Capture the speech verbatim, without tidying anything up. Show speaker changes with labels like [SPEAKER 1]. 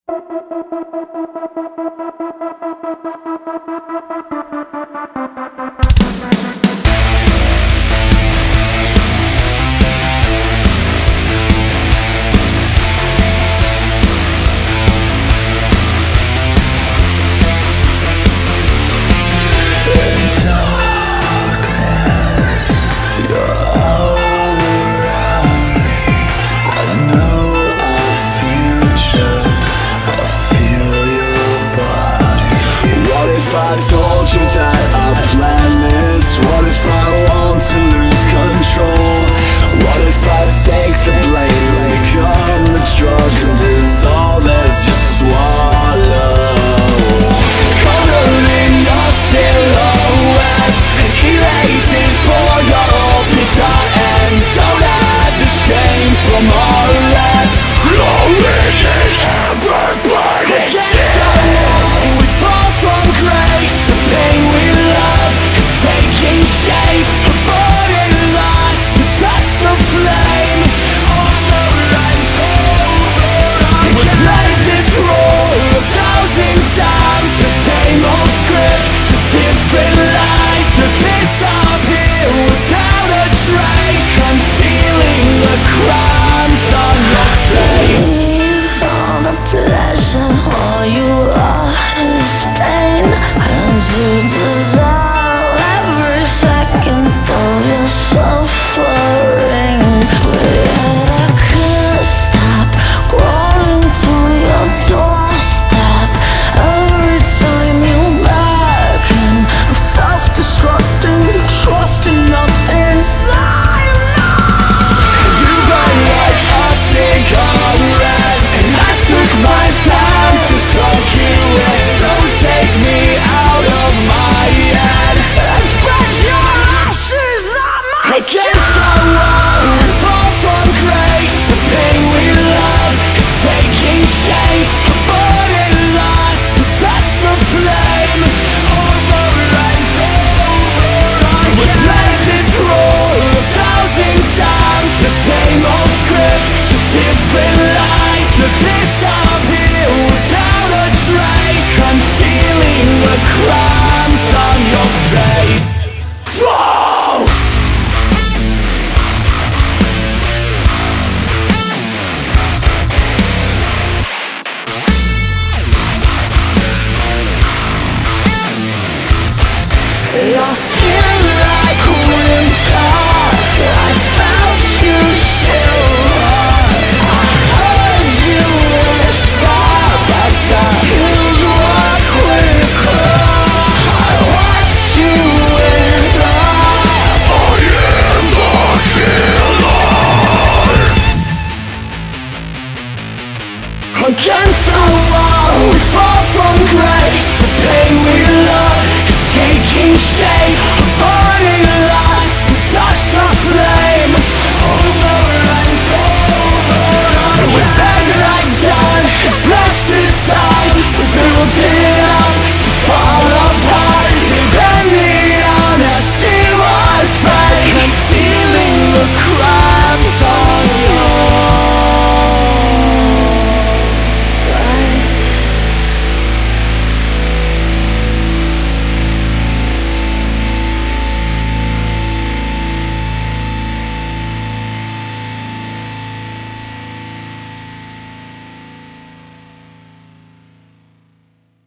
[SPEAKER 1] If I told you that I plan this, what if I want to lose control? What if I take the blame and become the drug and dissolve as you swallow? Covered in your silhouette, elated for your bitter ends. Don't hide the shame from our reps. Rolling in amber, burning sin. We fall from grace. The pain we love is taking shape. A burning lust to touch the flame. Over and over. We played this role a thousand times. The same old script, just different lies. To disappear without a trace, concealing the crimes on your face.
[SPEAKER 2] Leave all the pleasure, all you are is pain, and you dissolve every second of your suffering. But I can't stop crawling to your doorstep. Every time you beckon, I'm self-destructing, trusting nothing inside.
[SPEAKER 1] You burn like a cigarette, and I took my time to soak you in. So take me out of my head
[SPEAKER 2] And spread your ashes on my
[SPEAKER 1] against the wall. We fall from grace. The pain we love is taking shape. A burning lust to touch the flame. Over and over. We played this role a thousand times. The same old script, just different lies. To disappear without a trace, concealing the crimes on your face. Fall!
[SPEAKER 2] Your skin like winter, I felt you shiver. I heard you whisper, but the pills were quicker. I watched you in love.
[SPEAKER 1] I am the killer. Against the wall, we fall from grace. The pain we love is taking shape. A burning lust to touch the flame.